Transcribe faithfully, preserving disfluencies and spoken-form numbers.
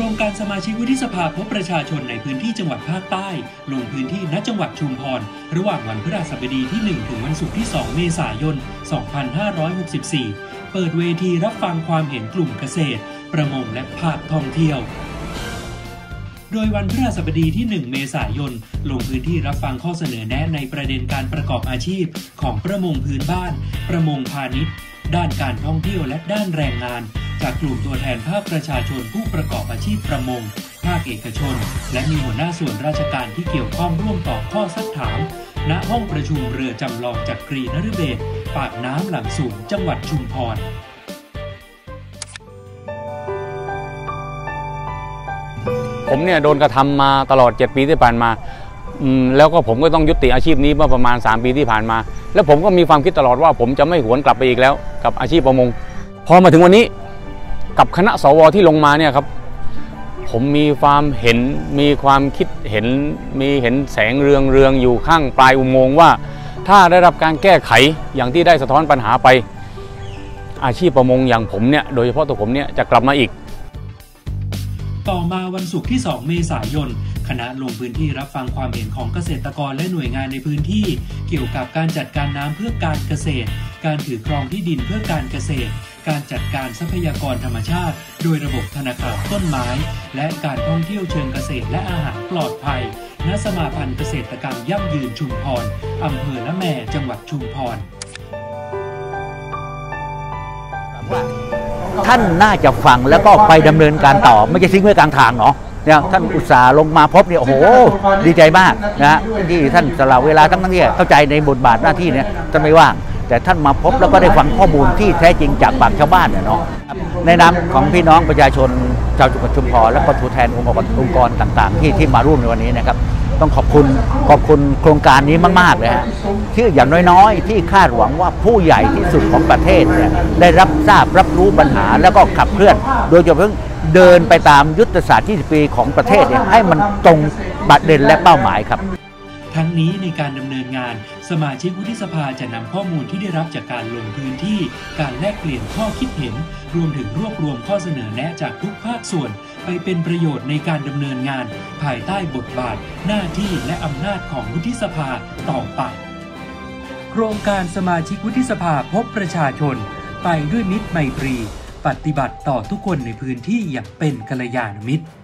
รงการสมาชิกวุฒิสภาพบประชาชนในพื้นที่จังหวัดภาคใต้ลงพื้นที่ณจังหวัดชุมพรระหว่างวันพฤหัสบดีที่หนึ่งถึงวันศุกร์ที่สองเมษายนสองพันห้าร้อยหกสิบสี่เปิดเวทีรับฟังความเห็นกลุ่มเกษตรประมงและภาคท่องเที่ยวโดยวันพฤหัสบดีที่หนึ่งเมษายนลงพื้นที่รับฟังข้อเสนอแนะในประเด็นการประกอบอาชีพของประมงพื้นบ้านประมงพาณิชย์ด้านการท่องเที่ยวและด้านแรงงานจากกลุ่มตัวแทนภาคประชาชนผู้ประกอบอาชีพประมงภาคเอกชนและมีหัวหน้าส่วนราชการที่เกี่ยวข้องร่วมตอบข้อซักถามณห้องประชุมเรือจำลองจักรีนฤเบศรปากน้ำหลังสูงจังหวัดชุมพรผมเนี่ยโดนกระทำมาตลอดเจ็ดปีที่ผ่านมาแล้วก็ผมก็ต้องยุติอาชีพนี้เมื่อประมาณสามปีที่ผ่านมาแล้วผมก็มีความคิดตลอดว่าผมจะไม่หวนกลับไปอีกแล้วกับอาชีพประมงพอมาถึงวันนี้กับคณะสวที่ลงมาเนี่ยครับผมมีความเห็นมีความคิดเห็นมีเห็นแสงเรืองเรืองอยู่ข้างปลายอุโมงค์ว่าถ้าได้รับการแก้ไขอย่างที่ได้สะท้อนปัญหาไปอาชีพประมงอย่างผมเนี่ยโดยเฉพาะตัวผมเนี่ยจะกลับมาอีกต่อมาวันศุกร์ที่สองเมษายนคณะลงพื้นที่รับฟังความเห็นของเกษตรกรและหน่วยงานในพื้นที่เกี่ยวกับการจัดการน้ำเพื่อการเกษตรการถือครองที่ดินเพื่อการเกษตรการจัดการทรัพยากรธรรมชาติโดยระบบธนาคารต้นไม้และการท่องเที่ยวเชิงเกษตรและอาหารปลอดภัยณสมาพันธ์เกษตรกรรมยั่งยืนชุมพรอำเภอละแมจังหวัดชุมพรท่านน่าจะฟังแล้วก็ไปดำเนินการต่อไม่ใช่ทิ้งไว้กลางทางเนาะเนี่ยท่านอุตส่าห์ลงมาพบเนี่ยโอ้โหดีใจมากนะที่ท่านสละเวลาทั้งทั้งที่เข้าใจในบทบาทหน้าที่เนี่ยท่านไม่ว่างแต่ท่านมาพบแล้วก็ได้ฟังข้อมูลที่แท้จริงจากปากชาวบ้านเนี่ยเนาะในนามของพี่น้องประชาชนชาวจังหวัดชุมพรและก็ตัวแทนองค์กรองค์กรต่างๆที่ที่มาร่วมในวันนี้นะครับต้องขอบคุณขอบคุณโครงการนี้มากๆเลยฮะที่อย่างน้อยๆที่คาดหวังว่าผู้ใหญ่ที่สุดของประเทศเนี่ยได้รับทราบรับรู้ปัญหาแล้วก็ขับเคลื่อนโดยเฉพาะเดินไปตามยุทธศาสตร์ยี่สิบปีของประเทศเนี่ยให้มันตรงประเด็นและเป้าหมายครับทั้งนี้ในการดำเนินงานสมาชิกวุฒิสภาจะนำข้อมูลที่ได้รับจากการลงพื้นที่การแลกเปลี่ยนข้อคิดเห็นรวมถึงรวบรวมข้อเสนอแนะจากทุกภาคส่วนไปเป็นประโยชน์ในการดำเนินงานภายใต้บทบาทหน้าที่และอำนาจของวุฒิสภาต่อไปโครงการสมาชิกวุฒิสภาพบประชาชนไปด้วยมิตรไมตรีปฏิบัติต่อทุกคนในพื้นที่อย่างเป็นกัลยาณมิตร